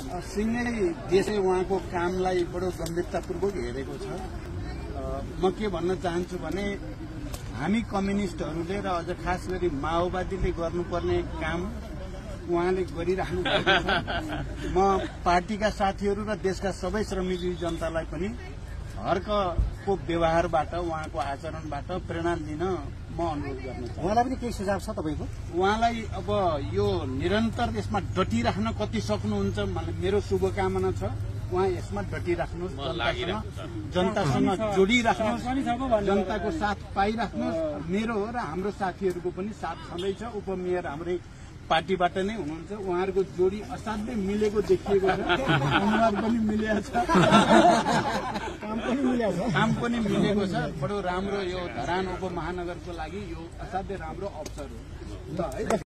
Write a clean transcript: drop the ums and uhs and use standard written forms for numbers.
सिंगै देशले उहाँको कामलाई बडो गम्भीरतापूर्वक हेरेको छ। म के भन्न चाहन्छु भने हामी कम्युनिस्टहरूले र अझ खास गरी माओवादीले गर्नुपर्ने काम उहाँले गरिराख्नु भएको छ। म पार्टीका साथीहरू र देशका सबै श्रमजीवी जनतालाई पनि हर्कको व्यवहारबाट उहाँको आचरणबाट प्रेरणा लिन म अनुरोध गर्न चाहन्छु। उहाँलाई पनि केही सुझाव छ तपाईको? उहाँलाई अब यो निरन्तर यसमा डटिराख्न कति सक्नुहुन्छ मेरो शुभकामना छ। उहाँ यसमा डटिराख्नुहोस्, जनतासँग जोडिराख्नुहोस्, जनताको साथ पाइराख्नुहोस्। मेरो र हाम्रो साथीहरूको पनि साथ छँदैछ। उपमेयर हाम्रै पार्टीबाट नै हुनुहुन्छ। उहाँहरूको जोडी असाध्यै मिलेको देखिएको छ। अनुहार पनि मिलेको छ, काम पनि मिलेको छ। बडो राम्रो यो धरान उपमहानगरको लागि यो असाध्यै राम्रो अवसर हो।